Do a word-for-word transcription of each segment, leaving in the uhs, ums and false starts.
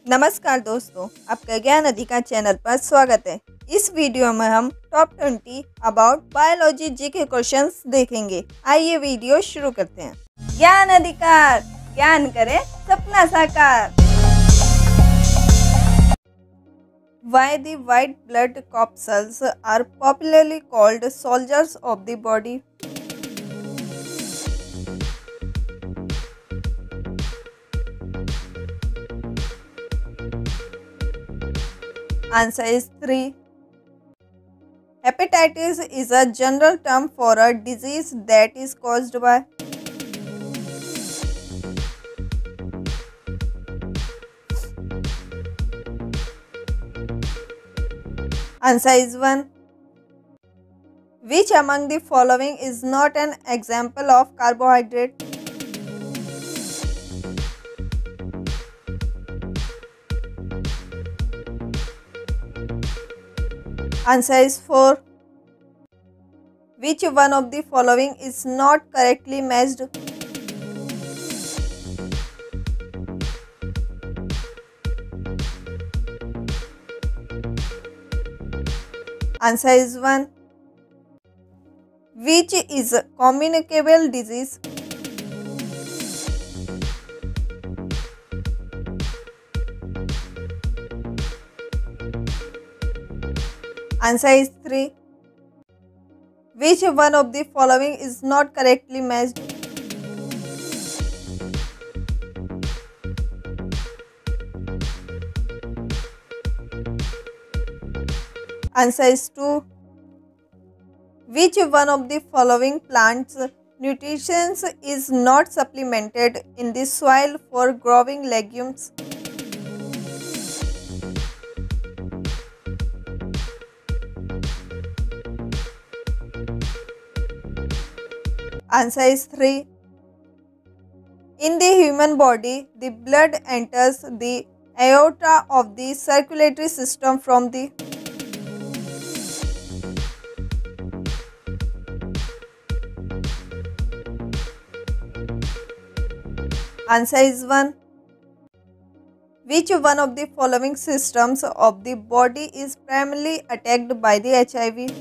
नमस्कार दोस्तों, आपका ज्ञान अधिकार चैनल पर स्वागत है। इस वीडियो में हम top twenty about biology G K questions देखेंगे। आइए वीडियो शुरू करते हैं। ज्ञान अधिकार, ज्ञान करे सपना साकार। Why the white blood corpuscles are popularly called soldiers of the body? Answer is three. Hepatitis is a general term for a disease that is caused by. Answer is one. Which among the following is not an example of carbohydrate? Answer is four. Which one of the following is not correctly matched? Answer is one. Which is a communicable disease? Answer is three. Which one of the following is not correctly matched? Answer is two. Which one of the following plants nutrition is not supplemented in the soil for growing legumes? Answer is three. In the human body, the blood enters the aorta of the circulatory system from the. Answer is one. Which one of the following systems of the body is primarily attacked by the H I V?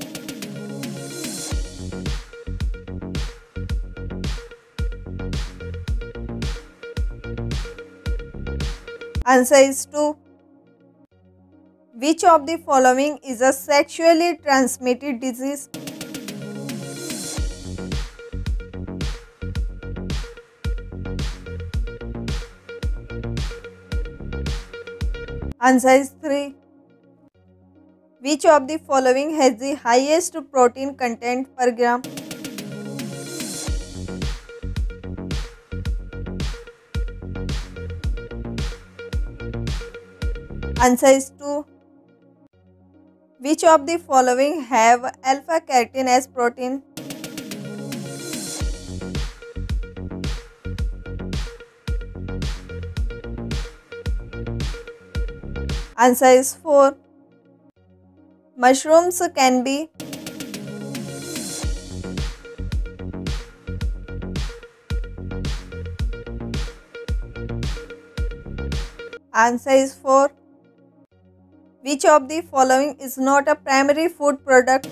Answer is two. Which of the following is a sexually transmitted disease? Answer is three. Which of the following has the highest protein content per gram? Answer is two. Which of the following have alpha keratin as protein? Answer is four. Mushrooms can be. Answer is four. Which of the following is not a primary food product?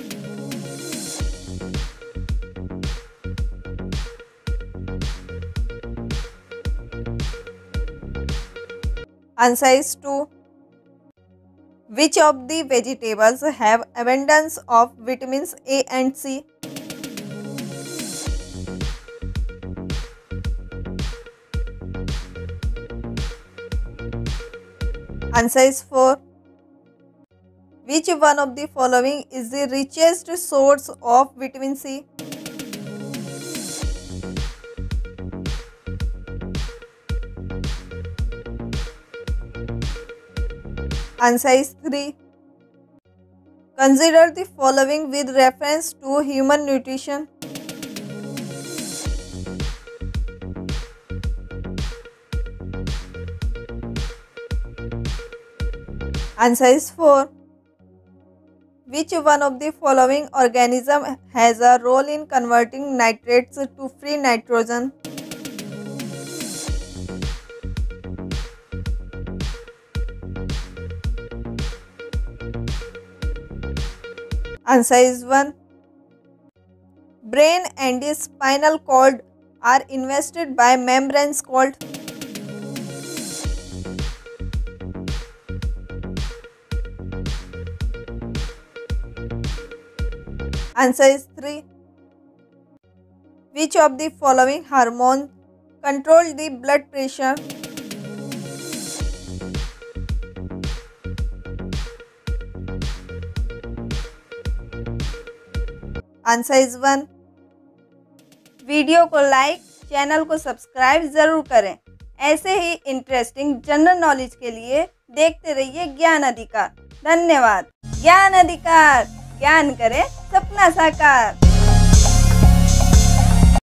Answer is two. Which of the vegetables have abundance of vitamins A and C? Answer is four. Which one of the following is the richest source of vitamin C? Answer is three. Consider the following with reference to human nutrition. Answer is four. Which one of the following organism has a role in converting nitrates to free nitrogen? Answer is one. Brain and spinal cord are invested by membranes called. Answer is three. Which of the following hormones control the blood pressure? Answer is one. Video को like, channel को subscribe जरूर करें। ऐसे ही interesting general knowledge के लिए देखते रहिए ज्ञान अधिकार। धन्यवाद। ज्ञान अधिकार, ज्ञान करे सपना साकार।